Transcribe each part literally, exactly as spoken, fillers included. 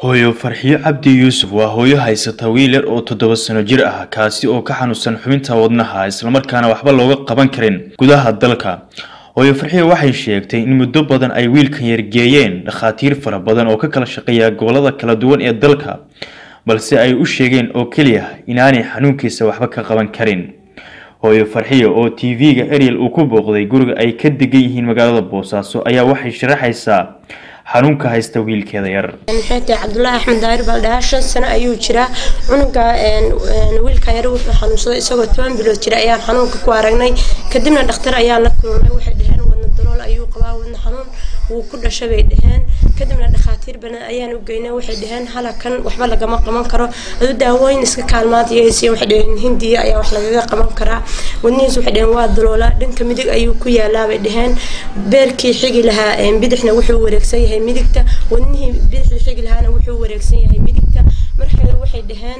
hooyo Farxiyo Cabdi Yuusuf waa hooyo haysata wiil yar oo toddoba sano jir ah kaasi oo ka xanuunsan xubinta wadnaha isla markaana waxba looga qaban karin gudaha dalka. hooyo Farxiyo waxay sheegtay in muddo badan ay wiilkan yar geeyeen dhakhaatiir fara badan oo ka kala shaqeeya gobolada kala duwan ee dalka, balse ay u sheegeen oo kaliya inaanay xanuunkiisa waxba ka qaban karin. hooyo Farxiyo oo T V-ga Ariel uu ku booqday guriga ay ka degan yihiin magaalada Boosaaso ayaa waxay sharaxaysaa xanuunka haysta wiilkeeda yar. maxay Cabdullaahi Axmed Daahir baldhaa shan sano ayuu jiraa. cunuga wiilka yar wuxuu xanuunsaday isagoo toban bilood jira ayaan xanuunka ku aragnay. kadibna dhakhtar ayaa la kulmay, waxay dhaheen wadna dalool ayuu qabaa, wadna xanuun wuu ku dhashay bay dhaheen. kadibna dhakhaatiir badan ayaan u geynay, waxay dhaheen halakan waxba lagama qaban karo, adu daawooyin iska kaalmaadiyaysi, waxay dhaheen Hindiya ayaa wax lagaga qaban karaa. wadnihiis waxay dhaheen waa daloola, dhanka midig ayuu ku yaalaa bay dhaheen. beerkii xigi lahaa bidixna wuxuu wareegsan yahay midigta, wadnihii bidixii xigi lahaana wuxuu wareegsan yahay midigta. markale waxay dhaheen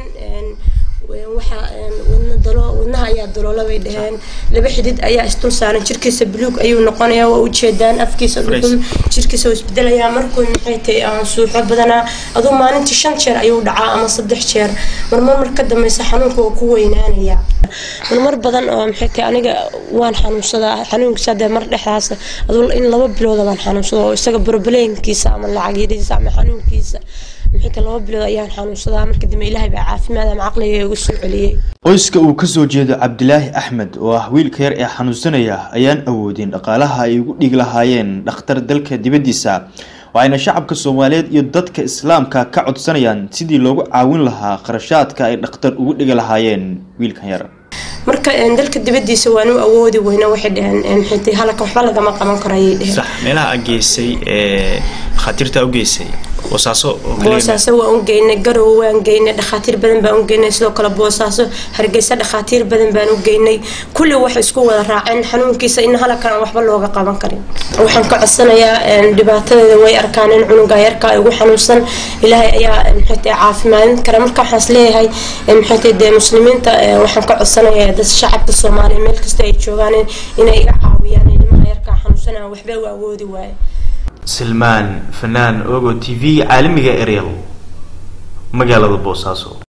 waxa wadna dalo wadnaha ayaa daloola bay dhaheen. laba xidid ayaa istul saaran, jirkiisa buluug ayuu noqonayaa, waa u jeedaan afkiisa dhuxul, jirkiisa uu isbedelayaa. markuu maxay tahay aan suuxo badanaa aduu maalintii shan jeer ayuu dhacaa ama saddex jeer. marmar mar ka dambaysa xanuunka waa ku weynaanaya. marmar badan oo maxay tahay aniga waan xanuunsadaa xanuunkiisa hadda mar dhexdaas aduu in laba bilood baan xanuunsadaa oo isaga problemkiisa ama lacag yariisa ama xanuunkiisa maxay tahay laba bilood ayaan xanuunsadaa. markii dambe Ilaahay baa caafimaad ama caqliga igu soo celiyay. qoyska uu ka soo jeedo Cabdilaahi Axmed oo ah wiilka yar ee xanuunsanaya ayaan awoodin dhaqaalaha ay ugu dhig lahaayeen dhakhtar dalka dibadiisa, waxayna shacabka Soomaaliyeed iyo dadka Islaamka ka codsanayaan sidii loogu caawin lahaa qarashaadka ay dhakhtar ugu dhig lahaayeen wiilkan yar. marka dalka dibadiisa waan u awoodi weyna, waxay dhaheen xitay halka waxba lagama qaban karaayay dhaheen. sax meelaha ageysay ee khatiirta u geysay Boosaaso Boosaaso waan geynay, Garowe waan geynay, dhakhaatiir badan baan u geynay, sidoo kale Boosaaso Hargeysa dhakhaatiir badan baan u geynay. kulli wax isku wada raaceen xanuunkiisa in halkan waxba looga qaban karin. waxaan ka codsanayaa dhibaatadeeda way arkaan in cunuga yarka ay ugu xanuunsan. Ilaahay ayaa maxay tahay caafimaadin kara. marka waxaan leeyahay maxay tahay muslimiinta waxaan ka codsanayaa dad shacabka Soomaaliyeed meel kasta ay joogaan inay iga caawiyaan ilmaha yarka xanuunsan waxba u awoodi waay. سلمان فنان أوغو تي في عالمي Ariel مقالة بوساسو.